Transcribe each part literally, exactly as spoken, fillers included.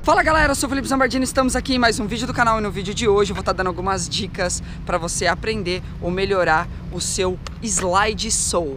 Fala galera, eu sou o Felipe Zambardini, estamos aqui em mais um vídeo do canal e no vídeo de hoje eu vou estar dando algumas dicas para você aprender ou melhorar o seu slide soul.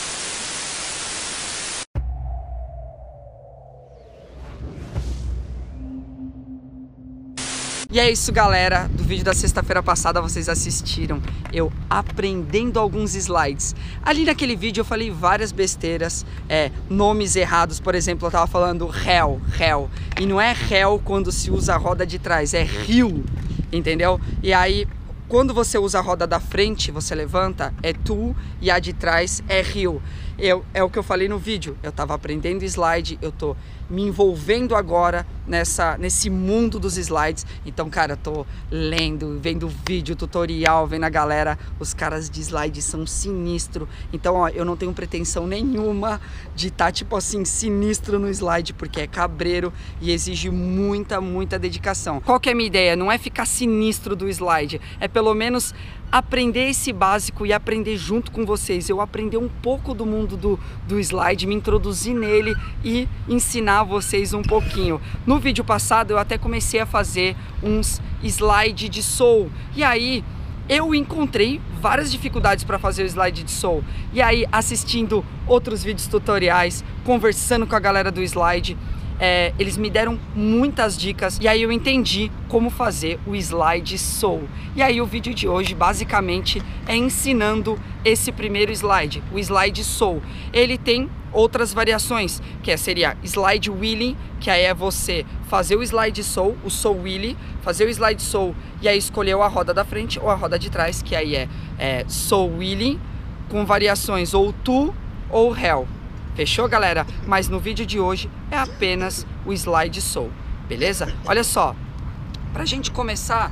E é isso galera, do vídeo da sexta-feira passada vocês assistiram eu aprendendo alguns slides. Ali naquele vídeo eu falei várias besteiras, é, nomes errados, por exemplo, eu tava falando hell, hell, e não é hell quando se usa a roda de trás, é hill, entendeu? E aí, quando você usa a roda da frente, você levanta, é tu, e a de trás é hill. Eu, é o que eu falei no vídeo, eu tava aprendendo slide, eu tô me envolvendo agora nessa, nesse mundo dos slides. Então, cara, eu tô lendo, vendo vídeo, tutorial, vendo a galera, os caras de slide são sinistro. Então, ó, eu não tenho pretensão nenhuma de estar, tá, tipo assim, sinistro no slide, porque é cabreiro e exige muita, muita dedicação. Qual que é a minha ideia? Não é ficar sinistro do slide, é pelo menos aprender esse básico e aprender junto com vocês. Eu aprender um pouco do mundo do, do slide, me introduzir nele e ensinar vocês um pouquinho. No vídeo passado eu até comecei a fazer uns slide de soul e aí eu encontrei várias dificuldades para fazer o slide de soul. E aí, assistindo outros vídeos tutoriais, conversando com a galera do slide, É, eles me deram muitas dicas e aí eu entendi como fazer o slide soul. E aí o vídeo de hoje basicamente é ensinando esse primeiro slide, o slide soul. Ele tem outras variações, que é, seria slide wheelie, que aí é você fazer o slide soul, o soul wheelie, fazer o slide soul e aí escolher a roda da frente ou a roda de trás, que aí é, é soul wheelie, com variações ou tu ou hell. Fechou, galera? Mas no vídeo de hoje é apenas o slide soul, beleza? Olha só, pra gente começar,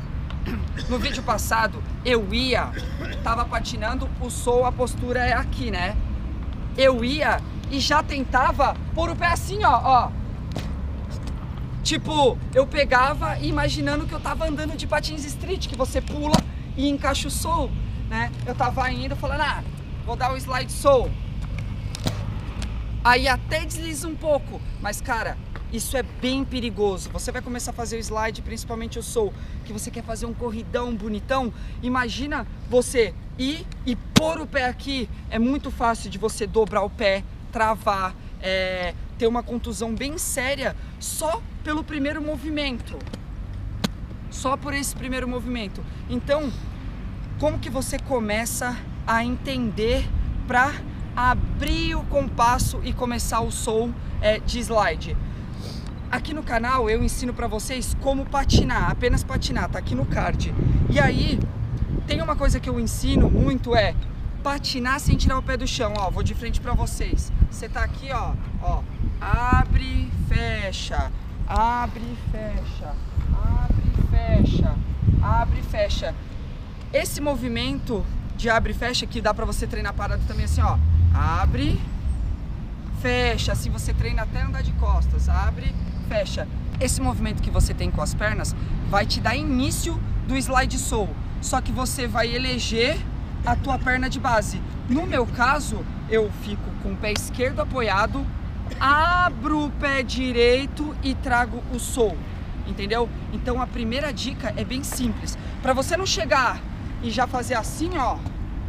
no vídeo passado eu ia, tava patinando, o soul, a postura é aqui, né? Eu ia e já tentava pôr o pé assim, ó, ó. Tipo, eu pegava imaginando que eu tava andando de patins street, que você pula e encaixa o soul, né? Eu tava indo falando, ah, vou dar o slide soul. Aí até desliza um pouco, mas cara, isso é bem perigoso. Você vai começar a fazer o slide, principalmente o soul, que você quer fazer um corridão bonitão. Imagina você ir e pôr o pé aqui, é muito fácil de você dobrar o pé, travar, é, ter uma contusão bem séria só pelo primeiro movimento. Só por esse primeiro movimento. Então, como que você começa a entender pra abrir o compasso e começar o soul é, de slide? Aqui no canal eu ensino pra vocês como patinar, apenas patinar, tá aqui no card. E aí, tem uma coisa que eu ensino muito, é patinar sem tirar o pé do chão, ó, vou de frente pra vocês. Você tá aqui, ó, ó, abre, fecha, abre, fecha, abre, fecha, abre, fecha. Esse movimento de abre e fecha que dá pra você treinar parado também assim, ó. Abre, fecha, assim você treina até andar de costas, abre, fecha. Esse movimento que você tem com as pernas vai te dar início do slide soul, só que você vai eleger a tua perna de base. No meu caso, eu fico com o pé esquerdo apoiado, abro o pé direito e trago o soul, entendeu? Então a primeira dica é bem simples, para você não chegar e já fazer assim, ó,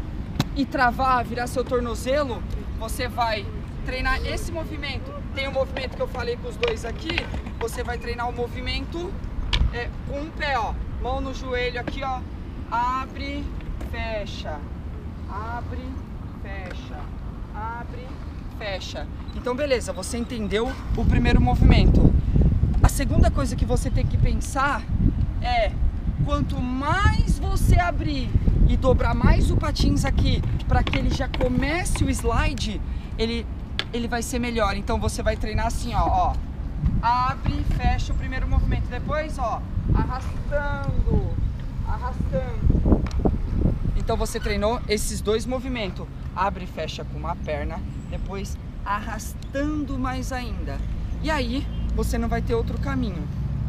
e travar, virar seu tornozelo, você vai treinar esse movimento. Tem o movimento que eu falei com os dois aqui, você vai treinar o movimento é, com um pé, ó, mão no joelho aqui, ó, abre, fecha, abre, fecha, abre, fecha. Então beleza, você entendeu o primeiro movimento. A segunda coisa que você tem que pensar é, quanto mais você abrir e dobrar mais o patins aqui, para que ele já comece o slide, ele, ele vai ser melhor. Então você vai treinar assim, ó, ó, abre, fecha o primeiro movimento, depois, ó, arrastando, arrastando. Então você treinou esses dois movimentos, abre e fecha com uma perna, depois arrastando mais ainda. E aí você não vai ter outro caminho.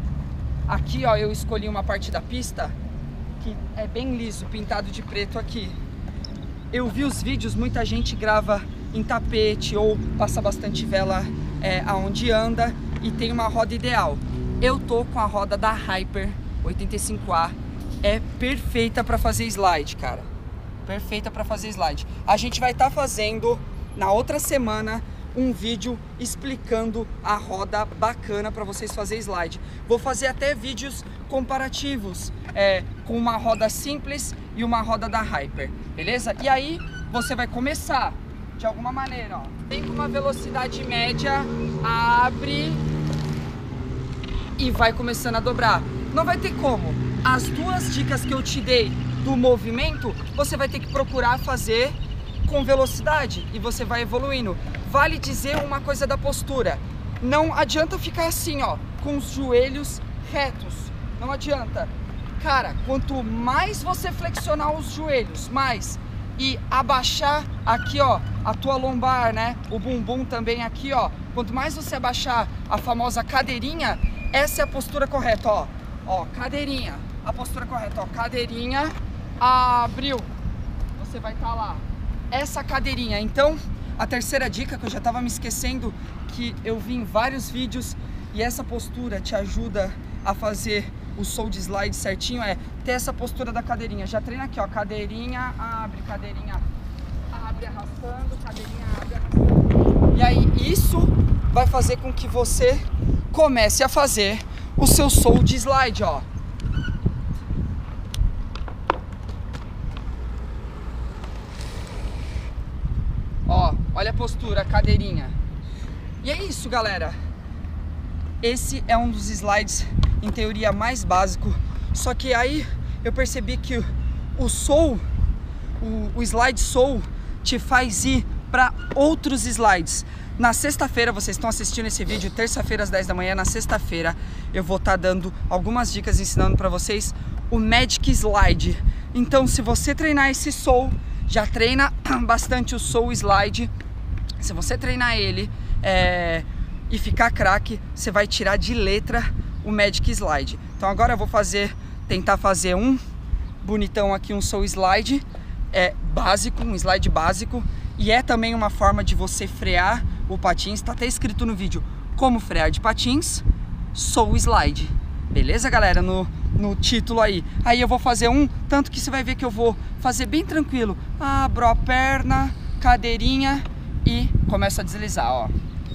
Aqui, ó, eu escolhi uma parte da pista que é bem liso, pintado de preto aqui. Eu vi os vídeos, muita gente grava em tapete ou passa bastante vela é, aonde anda e tem uma roda ideal. Eu tô com a roda da Hyper oitenta e cinco A, é perfeita para fazer slide, cara. Perfeita para fazer slide. A gente vai estar tá fazendo na outra semana um vídeo explicando a roda bacana para vocês fazer slide. Vou fazer até vídeos comparativos é, com uma roda simples e uma roda da Hyper, beleza? E aí você vai começar de alguma maneira, ó. Tem com uma velocidade média, abre e vai começando a dobrar. Não vai ter como. As duas dicas que eu te dei do movimento, você vai ter que procurar fazer com velocidade e você vai evoluindo. Vale dizer uma coisa da postura. Não adianta ficar assim, ó, com os joelhos retos. Não adianta. Cara, quanto mais você flexionar os joelhos, mais e abaixar aqui, ó, a tua lombar, né? O bumbum também aqui, ó. Quanto mais você abaixar a famosa cadeirinha, essa é a postura correta, ó. Ó, cadeirinha. A postura correta, ó. Cadeirinha, abriu. Você vai estar lá. Essa cadeirinha. Então, a terceira dica, que eu já tava me esquecendo, que eu vi em vários vídeos, e essa postura te ajuda a fazer o soul de slide certinho, é ter essa postura da cadeirinha. Já treina aqui, ó, cadeirinha, abre, cadeirinha, abre, arrastando, cadeirinha, abre, arrastando. E aí, isso vai fazer com que você comece a fazer o seu soul de slide, ó. Ó, olha a postura, cadeirinha. E é isso, galera. Esse é um dos slides, em teoria, mais básico. Só que aí eu percebi que o soul, o, o slide soul, te faz ir para outros slides. Na sexta-feira, vocês estão assistindo esse vídeo, terça-feira às dez da manhã, na sexta-feira eu vou estar tá dando algumas dicas, ensinando para vocês o Magic Slide. Então, se você treinar esse soul, já treina bastante o soul slide. Se você treinar ele é, e ficar craque, você vai tirar de letra o Magic Slide. Então agora eu vou fazer, tentar fazer um bonitão aqui, um soul slide é, básico, um slide básico. E é também uma forma de você frear o patins. Tá até escrito no vídeo como frear de patins, soul slide. Beleza, galera? No, no título aí. Aí eu vou fazer um, tanto que você vai ver que eu vou fazer bem tranquilo. Abro a perna, cadeirinha e começo a deslizar, ó.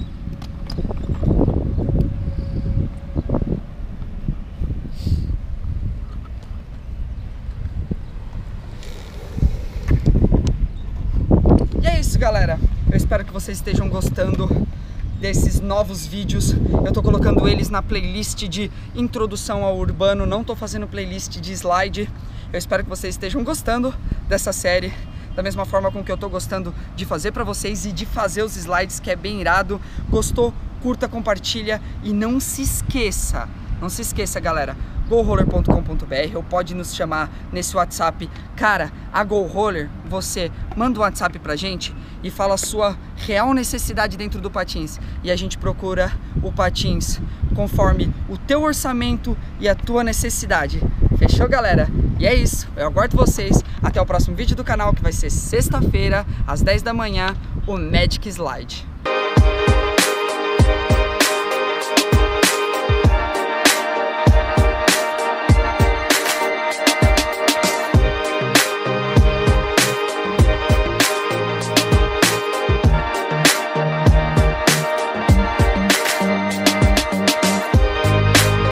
E é isso, galera. Eu espero que vocês estejam gostando desses novos vídeos. Eu tô colocando eles na playlist de introdução ao urbano, não tô fazendo playlist de slide. Eu espero que vocês estejam gostando dessa série, da mesma forma com que eu tô gostando de fazer pra vocês e de fazer os slides, que é bem irado. Gostou? Curta, compartilha e não se esqueça, não se esqueça, galera, go roller ponto com ponto br, ou pode nos chamar nesse WhatsApp. Cara, a Go Roller, você manda um WhatsApp pra gente e fala a sua real necessidade dentro do patins, e a gente procura o patins conforme o teu orçamento e a tua necessidade. Fechou, galera? E é isso, eu aguardo vocês até o próximo vídeo do canal, que vai ser sexta-feira às dez da manhã, o Magic Slide.